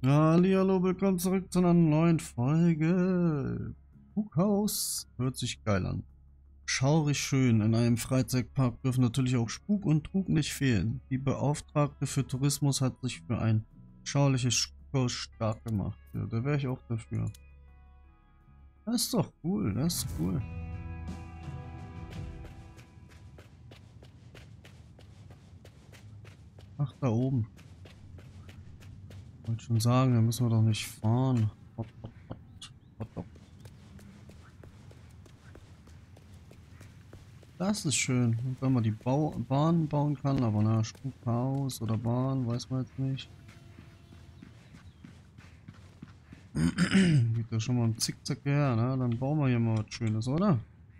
Hallihallo, willkommen zurück zu einer neuen Folge. Spukhaus hört sich geil an. Schaurig schön. In einem Freizeitpark dürfen natürlich auch Spuk und Trug nicht fehlen. Die Beauftragte für Tourismus hat sich für ein schauliches Spukhaus stark gemacht. Ja, da wäre ich auch dafür. Das ist doch cool, das ist cool. Ach, da oben. Wollte schon sagen, da müssen wir doch nicht fahren. Hot, hot, hot, hot, hot. Das ist schön. Und wenn man die Bahn bauen kann, aber na, Spukhaus oder Bahn, weiß man jetzt nicht. Geht ja schon mal im Zickzack her, ne? Dann bauen wir hier mal was Schönes, oder?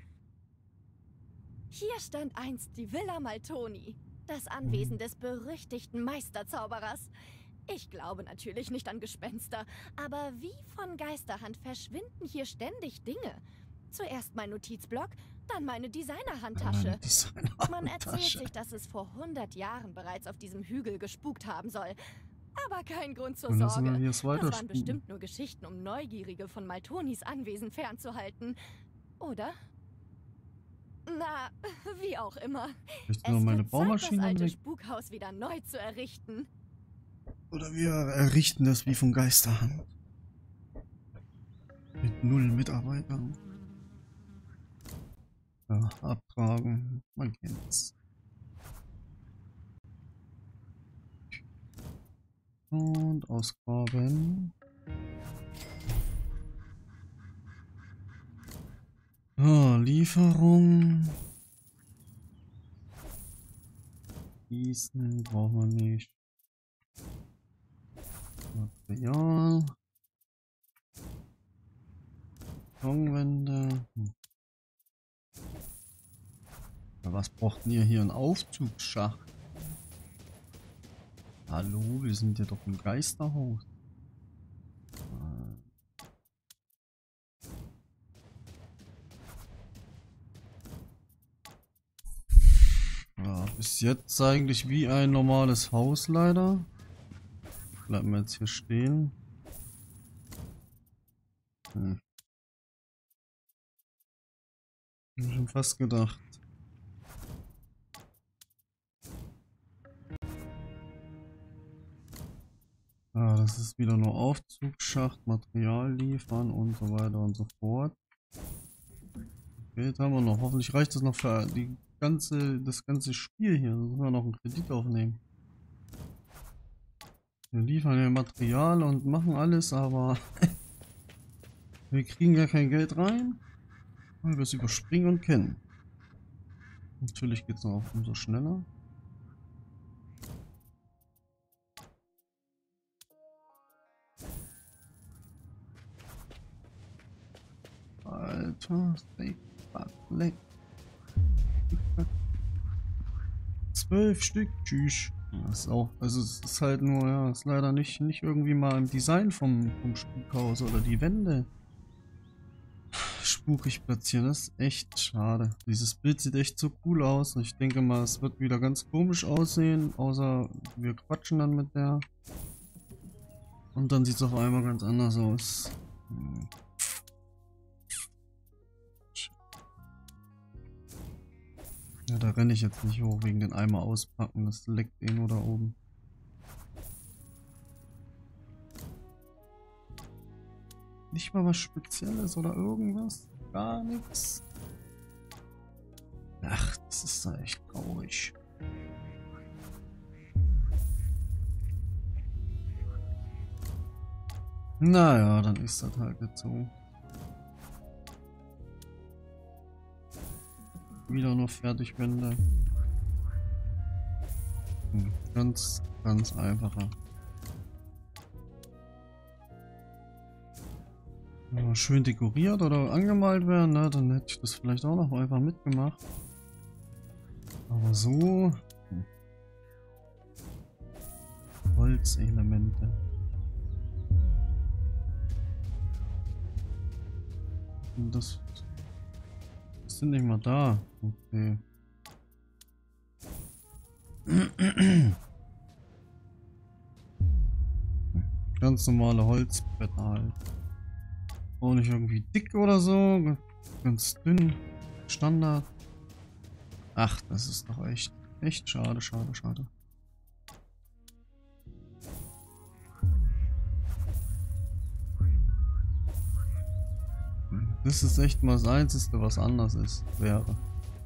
Hier stand einst die Villa Maltoni, das Anwesen des berüchtigten Meisterzauberers. Ich glaube natürlich nicht an Gespenster, aber wie von Geisterhand verschwinden hier ständig Dinge. Zuerst mein Notizblock, dann meine Designerhandtasche. Man erzählt sich, dass es vor 100 Jahren bereits auf diesem Hügel gespukt haben soll. Aber kein Grund zur Sorge. Das waren bestimmt nur Geschichten, um Neugierige von Maltonis Anwesen fernzuhalten. Oder? Na, wie auch immer. Es wird meine Baumaschine Zeit, das alte Spukhaus wieder neu zu errichten. Oder wir errichten das wie von Geisterhand. Mit 0 Mitarbeitern. Ja, abtragen. Man kennt's. Und ausgraben. Ja, Lieferung. Gießen brauchen wir nicht. Material. Betonwände. Ja, was braucht ihr hier? Ein Aufzugsschacht? Hallo, wir sind ja doch im Geisterhaus. Ja, bis jetzt eigentlich wie ein normales Haus leider. Bleiben wir jetzt hier stehen. Hab ich schon fast gedacht. Ah, das ist wieder nur Aufzugsschacht, Material liefern und so weiter und so fort. Geld haben wir noch. Hoffentlich reicht das noch für das ganze Spiel hier. Da müssen wir noch einen Kredit aufnehmen. Wir liefern ja Material und machen alles, aber wir kriegen ja kein Geld rein, weil wir es überspringen und kennen. Natürlich geht es noch umso schneller. Alter, leck. 12 Stück, tschüss. Das ist auch, also es ist halt nur, ja, ist leider nicht irgendwie mal im Design vom Spukhaus oder die Wände spukig platzieren. Das ist echt schade. Dieses Bild sieht echt so cool aus. Ich denke mal, es wird wieder ganz komisch aussehen, außer wir quatschen dann mit der. Und dann sieht es auf einmal ganz anders aus. Ja, da renne ich jetzt nicht hoch wegen den Eimer auspacken. Das leckt eh nur da oben. Nicht mal was Spezielles oder irgendwas? Gar nichts. Ach, das ist da echt traurig. Naja, dann ist das halt jetzt so. Wieder noch Fertigwände. Ganz einfacher. Ja, schön dekoriert oder angemalt werden, ne? Dann hätte ich das vielleicht auch noch einfach mitgemacht. Aber so. Holzelemente. Und das sind nicht mal da. Okay. Ganz normale Holzbretter halt. Auch nicht irgendwie dick oder so. Ganz dünn. Standard. Ach, das ist doch echt schade, schade, schade. Das ist echt mal das Einzige, was anders ist, wäre.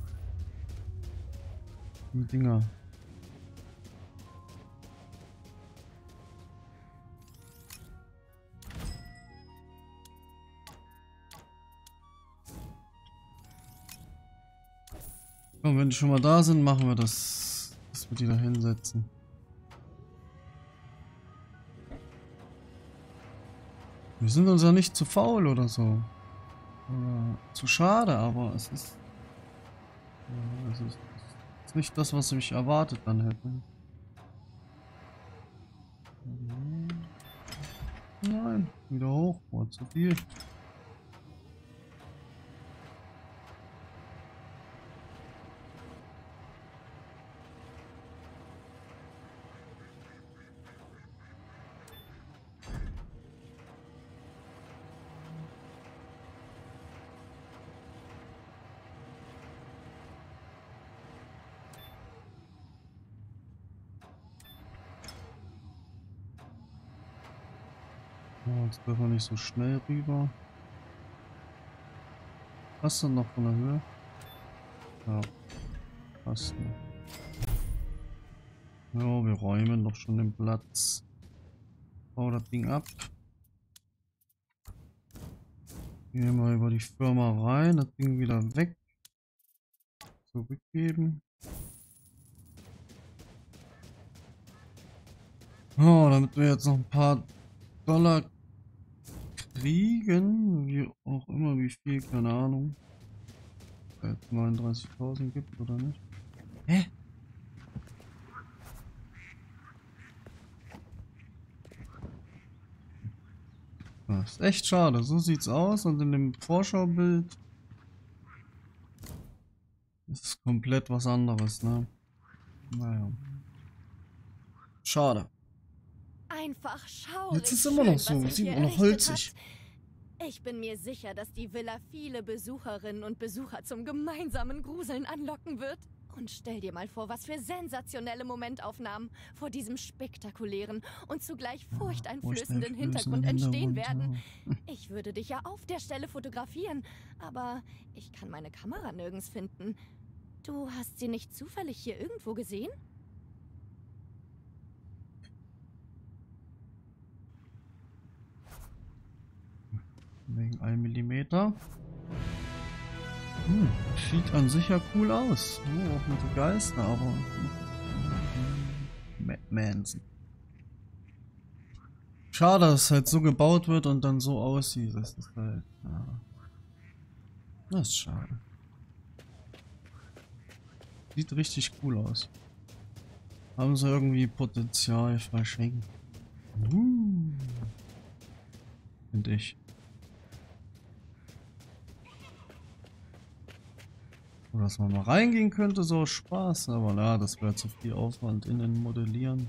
Die Dinger. Komm, wenn die schon mal da sind, machen wir das, dass wir die da hinsetzen. Wir sind uns ja nicht zu faul oder so. Oder zu schade, aber es ist nicht das, was ich erwartet dann hätte. Nein, wieder hoch, war zu viel. Oh, jetzt dürfen wir nicht so schnell rüber. Passt dann noch von der Höhe? Ja, passt noch. Ja, wir räumen doch schon den Platz. Bau das Ding ab. Gehen wir über die Firma rein, das Ding wieder weg. Zurückgeben. Oh, damit wir jetzt noch ein paar Dollar kriegen, wie auch immer, wie viel, keine Ahnung. Jetzt 39.000 gibt oder nicht? Hä? Das ist echt schade, so sieht's aus und in dem Vorschaubild ist es komplett was anderes, ne? Naja. Schade. Einfach schaurig. Jetzt ist es immer noch schön, so, was sieht ihr immer noch errichtet holzig. habt. Ich bin mir sicher, dass die Villa viele Besucherinnen und Besucher zum gemeinsamen Gruseln anlocken wird. Und stell dir mal vor, was für sensationelle Momentaufnahmen vor diesem spektakulären und zugleich furchteinflößenden Hintergrund entstehen werden. Ich würde dich ja auf der Stelle fotografieren, aber ich kann meine Kamera nirgends finden. Du hast sie nicht zufällig hier irgendwo gesehen? Wegen 1 Millimeter. Sieht an sich ja cool aus. Oh, auch mit den Geister, aber. Manson. Schade, dass es halt so gebaut wird und dann so aussieht. Das ist halt. Ja. Das ist schade. Sieht richtig cool aus. Haben sie irgendwie Potenzial verschenkt. Finde ich. Dass man mal reingehen könnte, so Spaß, aber na, das wäre zu viel Aufwand in den Modellieren.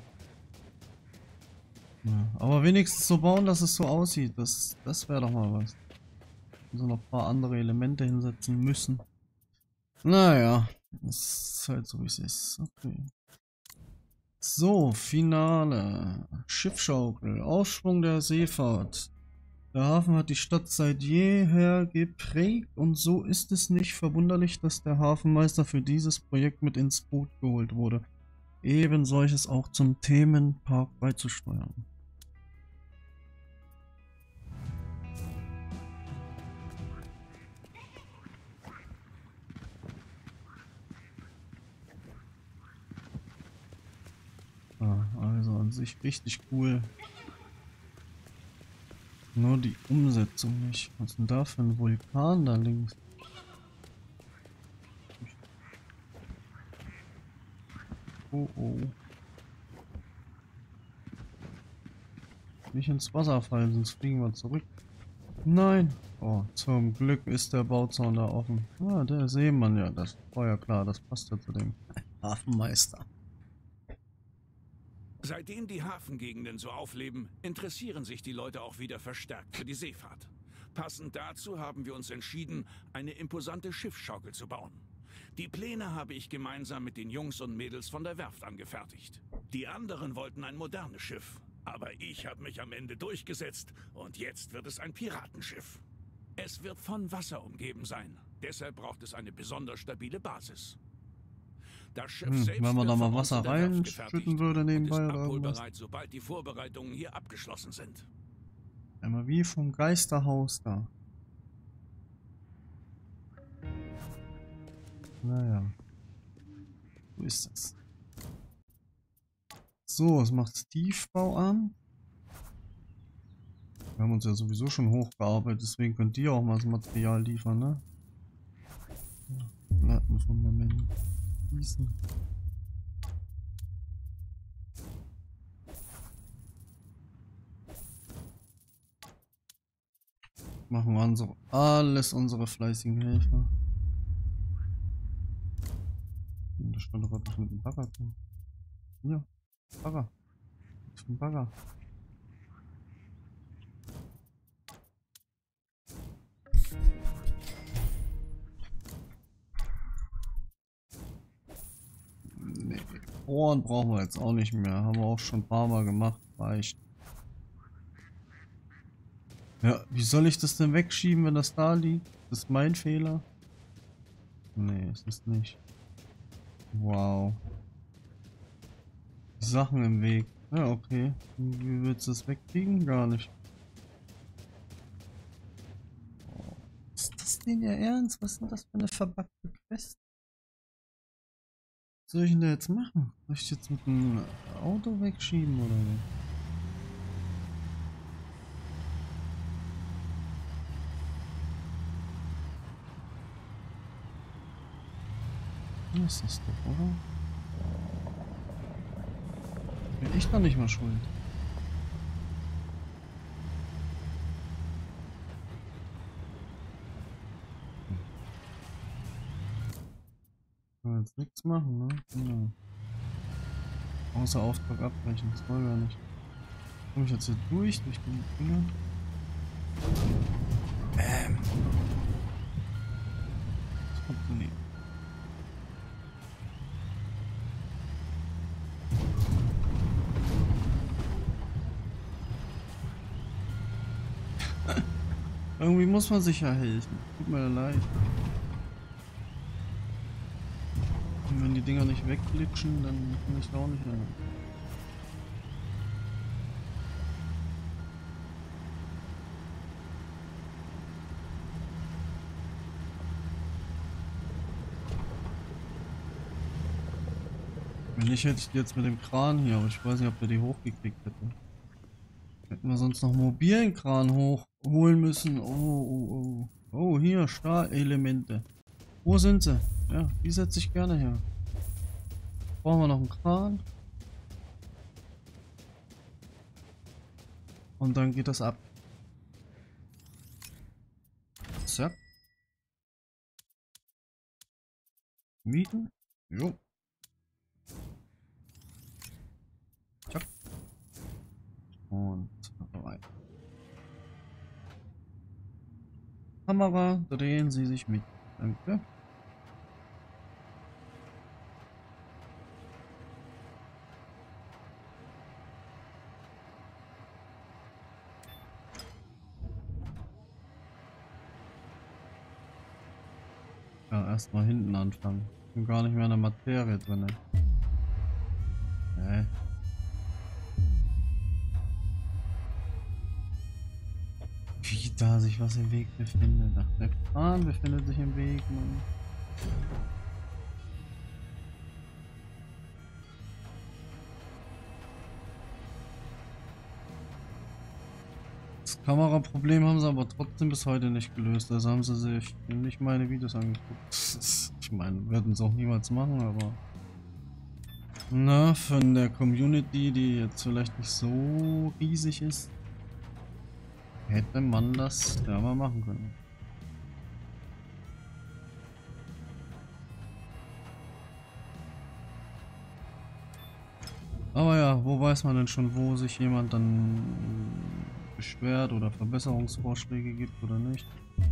Ja, aber wenigstens so bauen, dass es so aussieht, das wäre doch mal was. Also noch ein paar andere Elemente hinsetzen müssen. Naja, das ist halt so wie es ist. Okay. So, Finale. Schiffschaukel, Aufschwung der Seefahrt. Der Hafen hat die Stadt seit jeher geprägt und so ist es nicht verwunderlich, dass der Hafenmeister für dieses Projekt mit ins Boot geholt wurde, eben solches auch zum Themenpark beizusteuern. Also an sich richtig cool. Nur die Umsetzung nicht. Was ist denn da für ein Vulkan da links? Oh oh. Nicht ins Wasser fallen, sonst fliegen wir zurück. Nein. Oh, zum Glück ist der Bauzaun da offen. Ah, der Seemann, ja, das war ja klar, das passt ja zu dem Hafenmeister. Seitdem die Hafengegenden so aufleben, interessieren sich die Leute auch wieder verstärkt für die Seefahrt. Passend dazu haben wir uns entschieden, eine imposante Schiffsschaukel zu bauen. Die Pläne habe ich gemeinsam mit den Jungs und Mädels von der Werft angefertigt. Die anderen wollten ein modernes Schiff, aber ich habe mich am Ende durchgesetzt und jetzt wird es ein Piratenschiff. Es wird von Wasser umgeben sein, deshalb braucht es eine besonders stabile Basis. Das Schiff selbst wenn man da wird mal von uns Wasser in der Werft reinschütten gefertigt würde und nebenbei ist oder irgendwas. abholbereit, sobald die Vorbereitungen hier abgeschlossen sind. Einmal wie vom Geisterhaus da. Naja. So ist das. So, was macht Tiefbau an? Wir haben uns ja sowieso schon hochgearbeitet, deswegen könnt ihr auch mal das Material liefern, ne? Plattenfundament. Gießen. Machen wir alles unsere fleißigen Helfer. Da stand doch was mit dem Bagger drin. Ja, Bagger. Was für ein Bagger? Nee, Ohren brauchen wir jetzt auch nicht mehr. Haben wir auch schon ein paar Mal gemacht. Reicht. Ja, wie soll ich das denn wegschieben, wenn das da liegt? Das ist mein Fehler? Nee, es ist nicht. Wow. Die Sachen im Weg. Ja, okay. Wie willst du das wegkriegen? Gar nicht. Oh, ist das denn Ihr Ernst? Was ist denn das für eine verbackte Quest? Was soll ich denn da jetzt machen? Soll ich jetzt mit dem Auto wegschieben oder nicht? Hier ist das doch, oder? Bin ich doch nicht mal schuld. Kann jetzt nichts machen, ne? Ja. Außer Auftrag abbrechen, das wollen wir nicht. Komme ich jetzt hier durch die Dinger? Bäm. Das funktioniert. Irgendwie muss man sich ja helfen. Tut mir leid. Und wenn die Dinger nicht wegglitschen, dann kann ich da auch nicht helfen. Wenn nicht, hätte ich die jetzt mit dem Kran hier, aber ich weiß nicht, ob wir die hochgekriegt hätten. Hätten wir sonst noch einen mobilen Kran hochholen müssen. Oh. Oh, hier, Stahlelemente. Wo sind sie? Ja, die setze ich gerne her. Brauchen wir noch einen Kran. Und dann geht das ab. Zack. Mieten. Jo. Zack. Und rein. Kamera, drehen Sie sich mit. Danke. Ja, erstmal hinten anfangen. Ich bin gar nicht mehr in der Materie drin. Wie da sich was im Weg befindet. Ach, der Kran befindet sich im Weg, Mann. Das Kameraproblem haben sie aber trotzdem bis heute nicht gelöst. Also haben sie sich nicht meine Videos angeguckt. Ich meine, werden sie auch niemals machen, aber... Na, von der Community, die jetzt vielleicht nicht so riesig ist, hätte man das ja mal machen können. Aber ja, wo weiß man denn schon, wo sich jemand dann beschwert oder Verbesserungsvorschläge gibt oder nicht?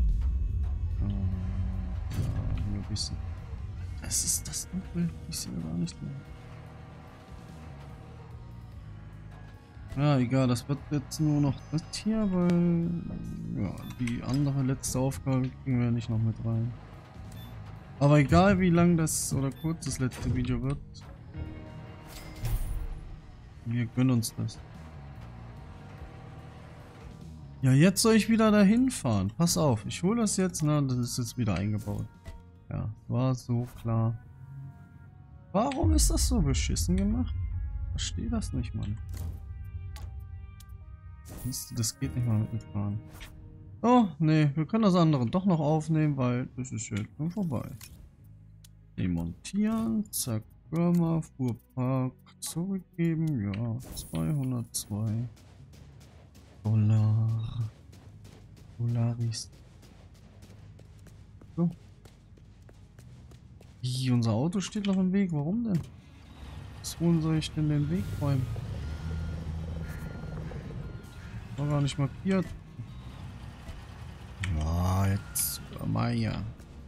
Ja, hier ein bisschen. Es ist das Dunkel. Ich sehe gar nicht mehr. Ja, egal, das wird jetzt nur noch das hier, weil ja, die andere letzte Aufgabe kriegen wir nicht noch mit rein. Aber egal wie lang das oder kurz das letzte Video wird, wir gönnen uns das. Ja, jetzt soll ich wieder dahin fahren. Pass auf, ich hole das jetzt. Na, das ist jetzt wieder eingebaut. Ja, war so klar. Warum ist das so beschissen gemacht? Verstehe das nicht, Mann. Das geht nicht mal mit dem Fahren. Oh, nee, wir können das andere doch noch aufnehmen, weil das ist jetzt schon vorbei. Demontieren, zack, Firma, Fuhrpark, zurückgeben, ja, 202 Dollar. Dolaris. So. Wie, unser Auto steht noch im Weg, warum denn? Wohin soll ich denn den Weg räumen? War gar nicht markiert. Ja, jetzt mal hier.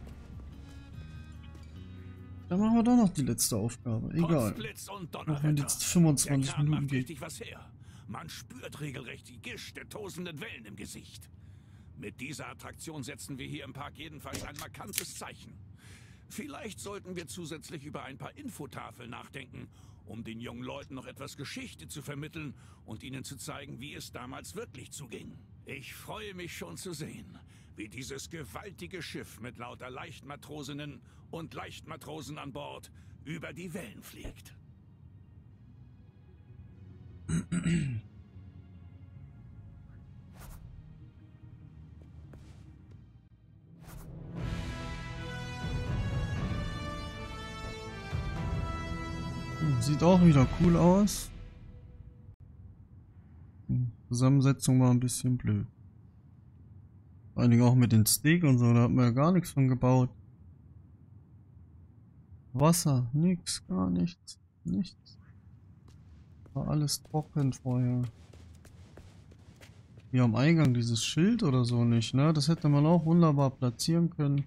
Dann machen wir doch noch die letzte Aufgabe. Egal. Auch wenn jetzt 25 Minuten geht. Richtig was her. Man spürt regelrecht die Gischt der tosenden Wellen im Gesicht. Mit dieser Attraktion setzen wir hier im Park jedenfalls ein markantes Zeichen. Vielleicht sollten wir zusätzlich über ein paar Infotafeln nachdenken, um den jungen Leuten noch etwas Geschichte zu vermitteln und ihnen zu zeigen, wie es damals wirklich zuging. Ich freue mich schon zu sehen, wie dieses gewaltige Schiff mit lauter Leichtmatrosinnen und Leichtmatrosen an Bord über die Wellen fliegt. Sieht auch wieder cool aus. Zusammensetzung war ein bisschen blöd. Vor allen Dingen auch mit den Steak und so, da hat man ja gar nichts von gebaut. Wasser, nix, gar nichts, nichts. War alles trocken vorher. Hier am Eingang dieses Schild oder so nicht, ne? Das hätte man auch wunderbar platzieren können.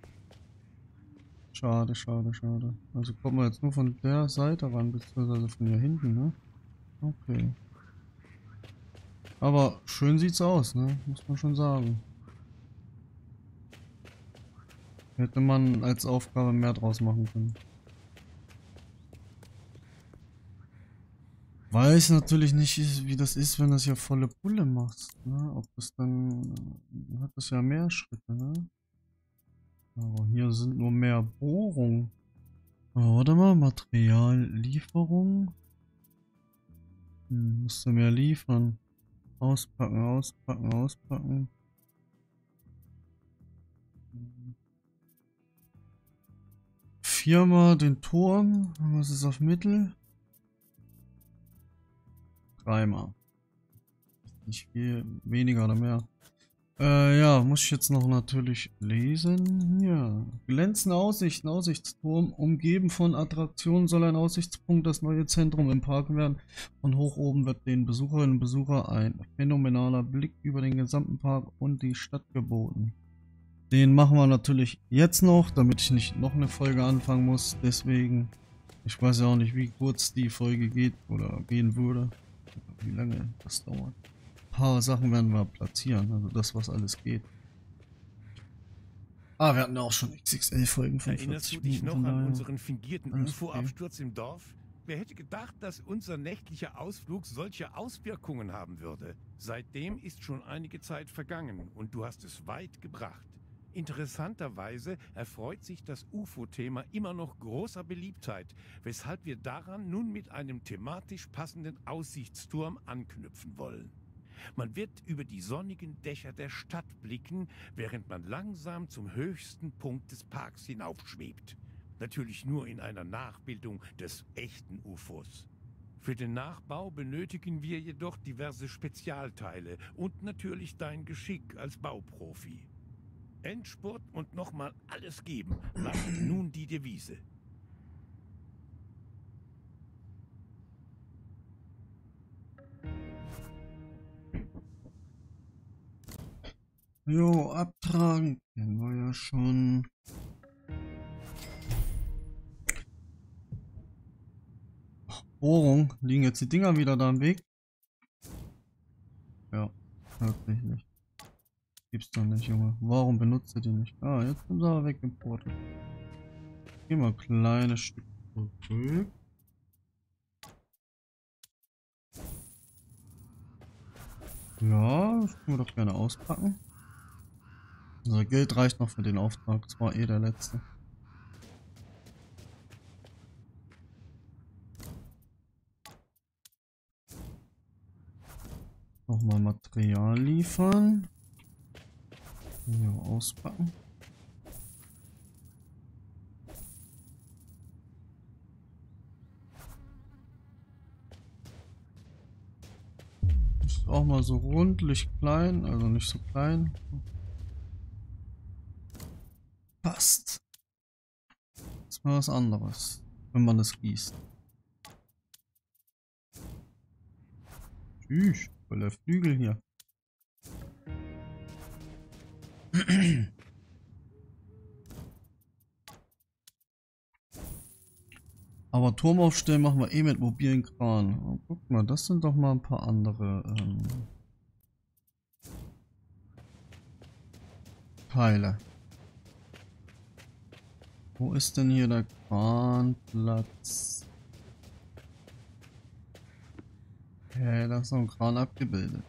Schade, schade, schade. Also kommt man jetzt nur von der Seite ran, beziehungsweise von hier hinten, ne? Okay. Aber schön sieht's aus, ne? Muss man schon sagen. Hätte man als Aufgabe mehr draus machen können. Weiß natürlich nicht, wie das ist, wenn das ja volle Pulle machst, ne? Ob das dann... hat das ja mehr Schritte, ne? Aber hier sind nur mehr Bohrungen. Oh, warte mal, Materiallieferung. Musst du mehr liefern. Auspacken, auspacken, auspacken. Viermal den Turm. Was ist auf Mittel? Dreimal. Nicht viel, weniger oder mehr. Ja, muss ich jetzt noch natürlich lesen. Ja. Glänzende Aussichten, Aussichtsturm. Umgeben von Attraktionen soll ein Aussichtspunkt das neue Zentrum im Park werden. Von hoch oben wird den Besucherinnen und Besuchern ein phänomenaler Blick über den gesamten Park und die Stadt geboten. Den machen wir natürlich jetzt noch, damit ich nicht noch eine Folge anfangen muss. Deswegen, ich weiß ja auch nicht, wie kurz die Folge geht oder gehen würde. Wie lange das dauert. Ein paar Sachen werden wir platzieren, also das, was alles geht. Ah, wir hatten auch schon XXL-Folgen von 40 Erinnerst du dich noch Minuten, an daher. unseren fingierten Alles UFO-Absturz im Dorf? Wer hätte gedacht, dass unser nächtlicher Ausflug solche Auswirkungen haben würde? Seitdem ist schon einige Zeit vergangen und du hast es weit gebracht. Interessanterweise erfreut sich das UFO-Thema immer noch großer Beliebtheit, weshalb wir daran nun mit einem thematisch passenden Aussichtsturm anknüpfen wollen. Man wird über die sonnigen Dächer der Stadt blicken, während man langsam zum höchsten Punkt des Parks hinaufschwebt. Natürlich nur in einer Nachbildung des echten UFOs. Für den Nachbau benötigen wir jedoch diverse Spezialteile und natürlich dein Geschick als Bauprofi. Endspurt und nochmal alles geben, lautet nun die Devise. Jo, abtragen. Kennen wir ja schon. Bohrung. Liegen jetzt die Dinger wieder da im Weg? Ja, wirklich nicht. Gibt's doch nicht, Junge. Warum benutzt ihr die nicht? Ah, jetzt sind sie aber weggeportet. Gehen wir ein kleines Stück zurück. Ja, das können wir doch gerne auspacken. Unser Geld reicht noch für den Auftrag. Das war eh der letzte. Nochmal Material liefern. Hier auspacken. Ist auch mal so rundlich klein, also nicht so klein. Passt. Das ist mal was anderes, wenn man es gießt. Tschüss, voll der Flügel hier. Aber Turm aufstellen machen wir eh mit mobilen Kran. Oh, guck mal, das sind doch mal ein paar andere Teile. Wo ist denn hier der Kranplatz? Hey, da ist noch ein Kran abgebildet.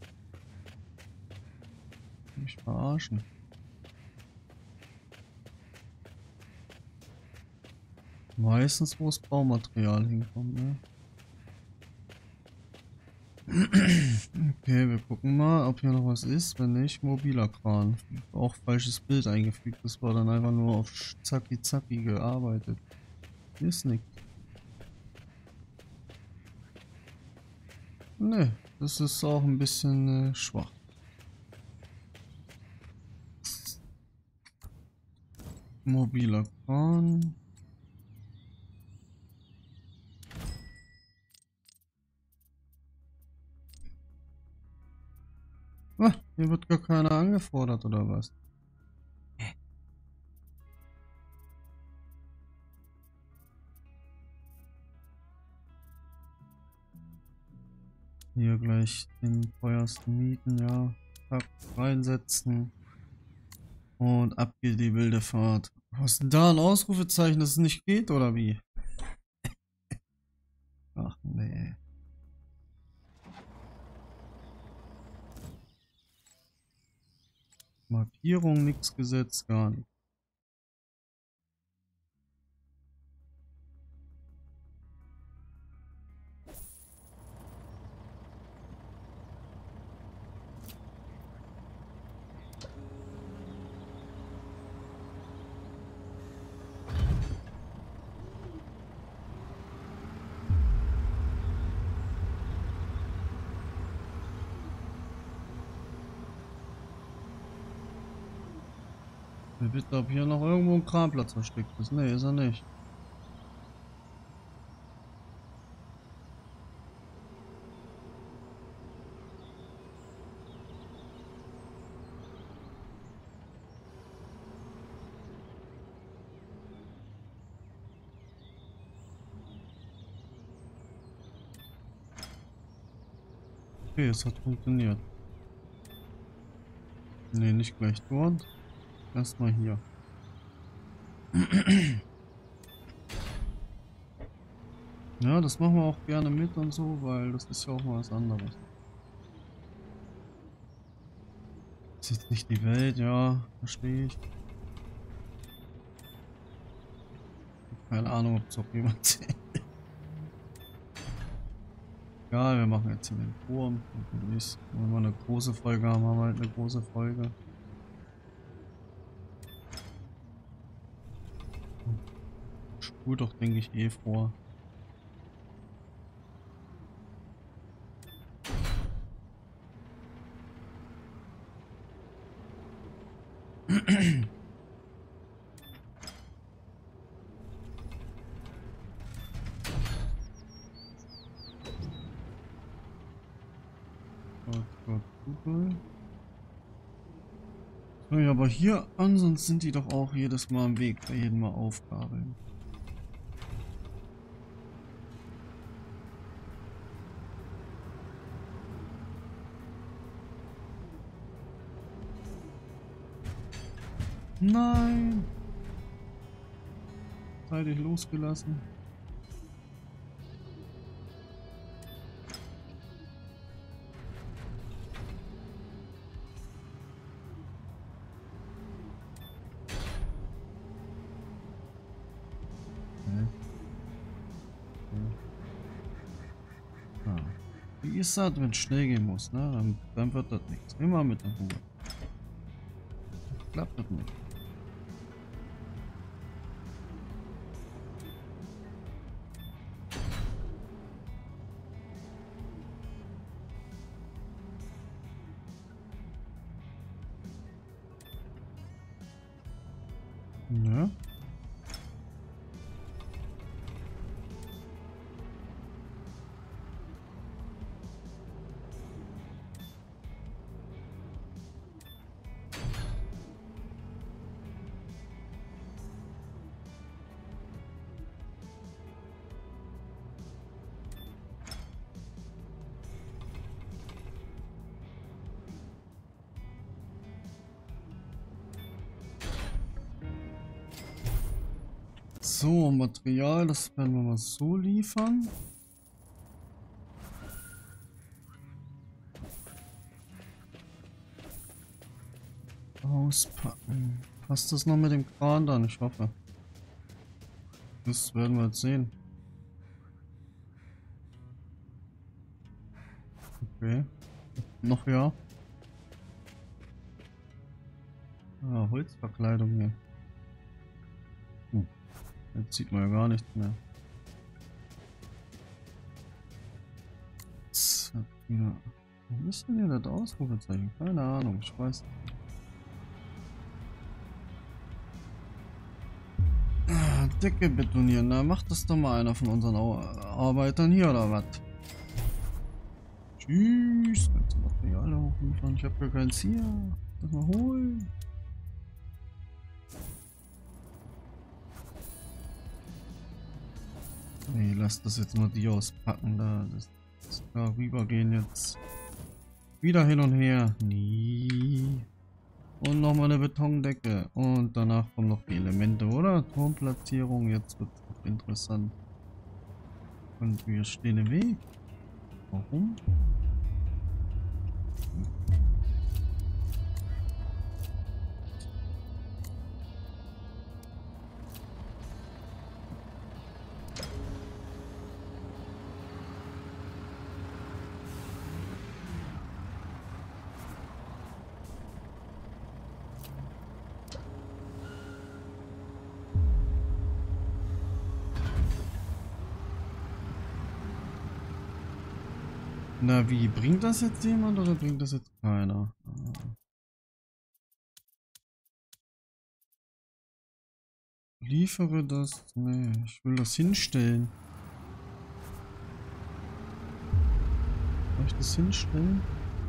Mich verarschen. Meistens, wo das Baumaterial hinkommt, ne? Okay, wir gucken mal, ob hier noch was ist. Wenn nicht, mobiler Kran. Auch falsches Bild eingefügt. Das war dann einfach nur auf Zacki Zacki gearbeitet. Hier ist nichts. Ne, das ist auch ein bisschen schwach. Mobiler Kran. Ah, hier wird gar keiner angefordert, oder was? Hier gleich den teuersten mieten, ja. Zack, reinsetzen. Und ab geht die wilde Fahrt. Was ist denn da ein Ausrufezeichen, dass es nicht geht, oder wie? Ach nee. Markierung, nichts gesetzt, gar nicht. Bitte, ob hier noch irgendwo ein Kranplatz versteckt ist. Ne, ist er nicht. Okay, es hat funktioniert. Ne, nicht gleich dort. Erstmal hier. Ja, das machen wir auch gerne mit und so, weil das ist ja auch mal was anderes. Das ist jetzt nicht die Welt, ja, verstehe ich. Keine Ahnung, ob es auch jemand sieht. Ja, wir machen jetzt hier den Turm. Wenn wir eine große Folge haben, haben wir halt eine große Folge. Spult doch, denke ich, eh vor. Gott, Google. Naja, aber hier ansonsten sind die doch auch jedes Mal am Weg bei jedem Mal Aufgabe. Nein! Sei dich losgelassen. Wie ist das, wenn es schnell gehen muss, ne? Dann wird das nichts. Immer mit der Ruhe. Klappt das nicht. Ja. So, Material, das werden wir mal so liefern. Auspacken. Passt das noch mit dem Kran dann? Ich hoffe. Das werden wir jetzt sehen. Okay. Noch ja. Ah, Holzverkleidung hier. Jetzt sieht man ja gar nichts mehr. Zack, ja. Wo ist denn hier das Ausrufezeichen? Keine Ahnung, ich weiß nicht. Decke betonieren, na macht das doch mal einer von unseren Arbeitern hier oder was? Tschüss, ganze Material hochliefern, ich hab gar keins hier. Lass mal holen. Nee, lass das jetzt mal die auspacken da. Das rübergehen jetzt. Wieder hin und her. Nie. Und nochmal eine Betondecke. Und danach kommen noch die Elemente, oder? Turmplatzierung. Jetzt wird es interessant. Und wir stehen im Weg. Warum? Na wie, bringt das jetzt jemand oder bringt das jetzt keiner? Liefere das. Nee, ich will das hinstellen. Soll ich das hinstellen?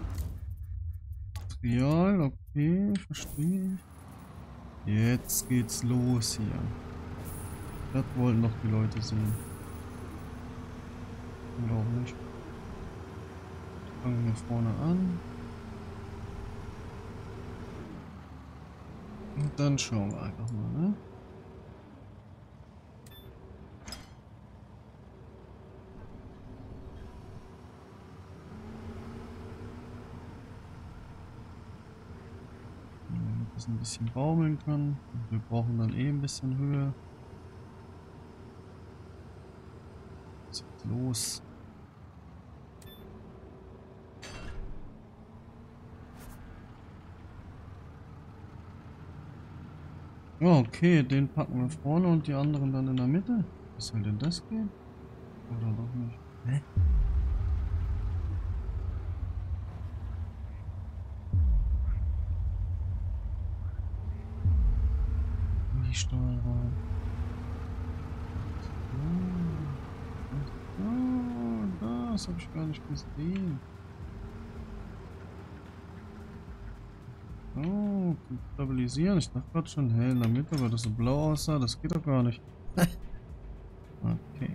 Material, okay, verstehe ich. Jetzt geht's los hier. Das wollten doch die Leute sehen. Ich glaube nicht. Fangen wir vorne an. Und dann schauen wir einfach mal, ne? Damit das ein bisschen baumeln kann. Und wir brauchen dann eh ein bisschen Höhe. Was ist los? Okay, den packen wir vorne und die anderen dann in der Mitte. Wie soll denn das gehen? Oder doch nicht? Hä? Die Steuerung. Oh, das habe ich gar nicht gesehen. Oh, Stabilisieren. Ich dachte gerade schon hell in der Mitte, weil das so blau aussah. Das geht doch gar nicht. Okay.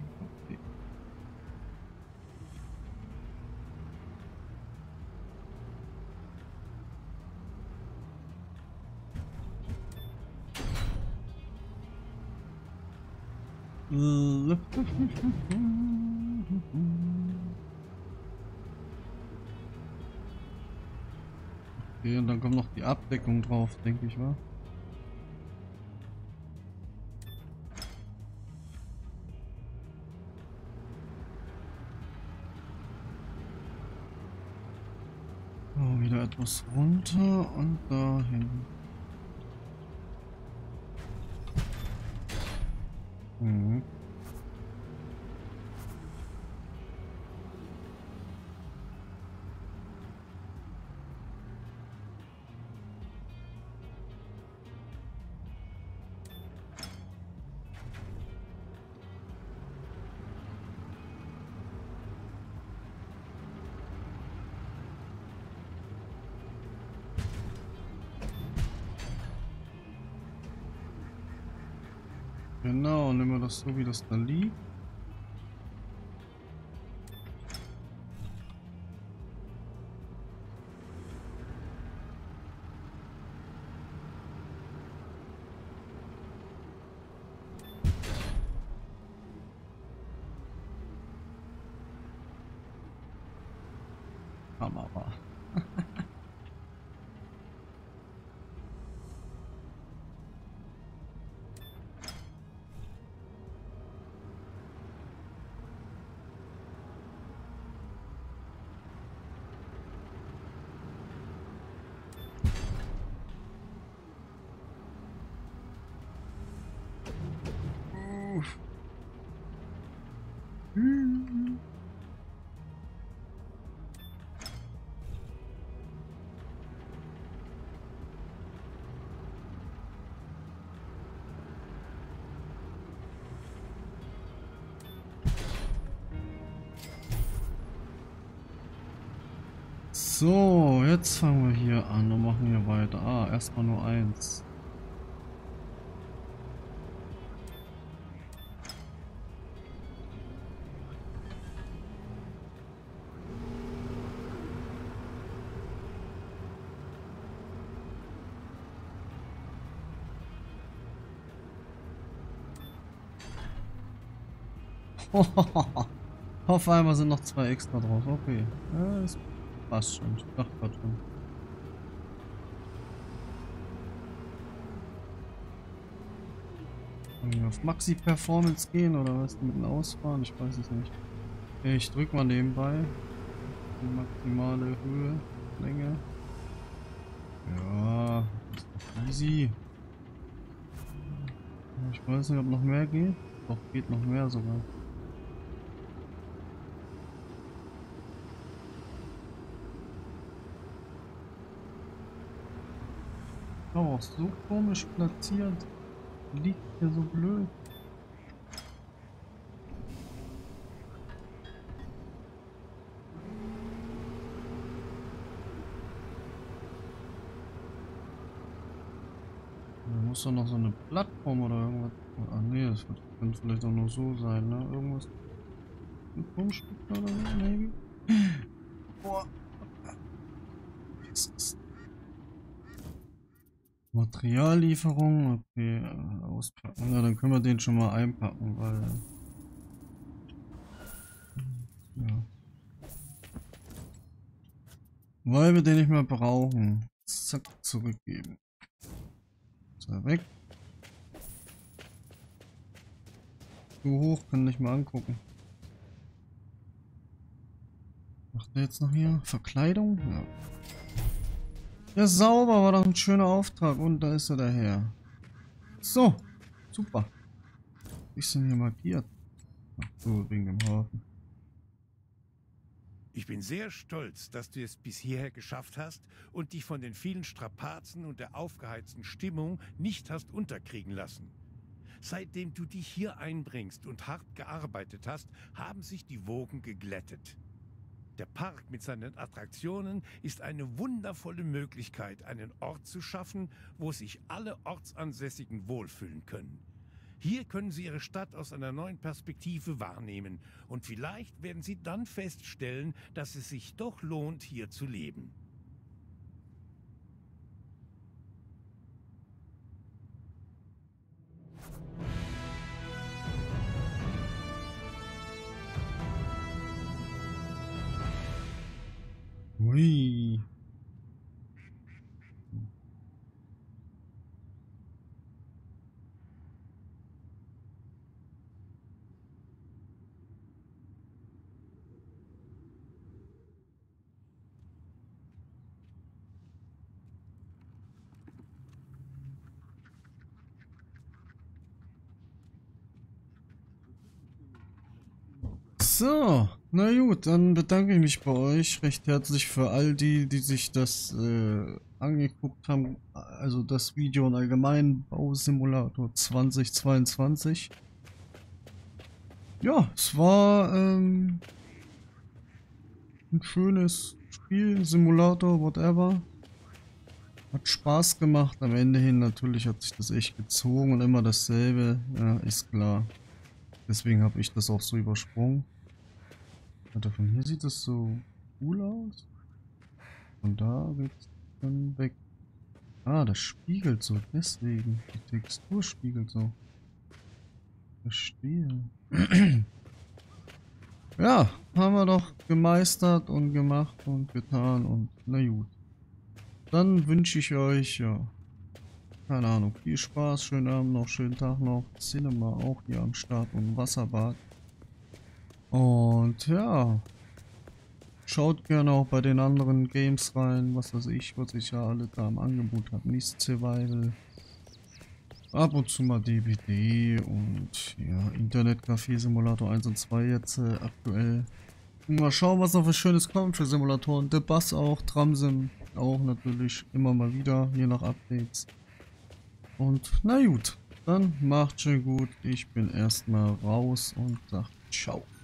Okay, und dann kommt noch die Abdeckung drauf, denke ich, wa? Oh, wieder etwas runter und dahin. Mhm. Genau, nehmen wir das so, wie das da liegt. Kamera. Uff. So, jetzt fangen wir hier an und machen hier weiter. Ah, erstmal nur eins. Auf einmal sind noch 2 extra drauf. Okay. Ja, das passt schon. Ich dachte gerade schon. Wollen wir auf Maxi Performance gehen oder was mit dem Ausfahren? Ich weiß es nicht. Okay, ich drück mal nebenbei. Die maximale Höhe, Länge. Ja, das ist doch easy. Ich weiß nicht, ob noch mehr geht. Doch, geht noch mehr sogar. Oh, auch so komisch platziert. Liegt hier so blöd. Da muss doch noch so eine Plattform oder irgendwas. Ah nee, das könnte vielleicht auch nur so sein, ne? Irgendwas. Ein Grundstück oder so, maybe? Boah. Was ist Materiallieferung, okay, auspacken. Ja, dann können wir den schon mal einpacken, weil. Ja. Weil wir den nicht mehr brauchen. Zack, zurückgeben. So, weg. Zu hoch, kann nicht mal angucken. Macht der jetzt noch hier? Verkleidung? Ja. Ja, sauber, war doch ein schöner Auftrag. Und da ist er daher. So, super. Bisschen hier markiert. Ach so, wegen dem Hafen. Ich bin sehr stolz, dass du es bis hierher geschafft hast und dich von den vielen Strapazen und der aufgeheizten Stimmung nicht hast unterkriegen lassen. Seitdem du dich hier einbringst und hart gearbeitet hast, haben sich die Wogen geglättet. Der Park mit seinen Attraktionen ist eine wundervolle Möglichkeit, einen Ort zu schaffen, wo sich alle Ortsansässigen wohlfühlen können. Hier können Sie Ihre Stadt aus einer neuen Perspektive wahrnehmen und vielleicht werden Sie dann feststellen, dass es sich doch lohnt, hier zu leben. Ui. So, na gut, dann bedanke ich mich bei euch recht herzlich für all die, die sich das angeguckt haben, also das Video in allgemein, Bausimulator 2022. Ja, es war ein schönes Spiel, Simulator, whatever. Hat Spaß gemacht, am Ende hin natürlich hat sich das echt gezogen und immer dasselbe, ja, ist klar. Deswegen habe ich das auch so übersprungen. Alter, von hier sieht es so cool aus. Von da geht's dann weg. Ah, das spiegelt so, deswegen. Die Textur spiegelt so. Verstehe. Ja, haben wir doch gemeistert und gemacht und getan und na gut. Dann wünsche ich euch, ja, keine Ahnung, viel Spaß, schönen Abend noch, schönen Tag noch. Cinema auch hier am Start und Wasserbad. Und ja, schaut gerne auch bei den anderen Games rein, was weiß ich, was ich ja alle da im Angebot habe. Nicht Survival. Ab und zu mal DBD und ja, Internetcafé Simulator 1 und 2 jetzt aktuell. Mal schauen, was noch für Schönes kommt für Simulatoren. The Bus auch, Tramsim auch natürlich immer mal wieder, je nach Updates. Und na gut, dann macht schön gut. Ich bin erstmal raus und sag ciao.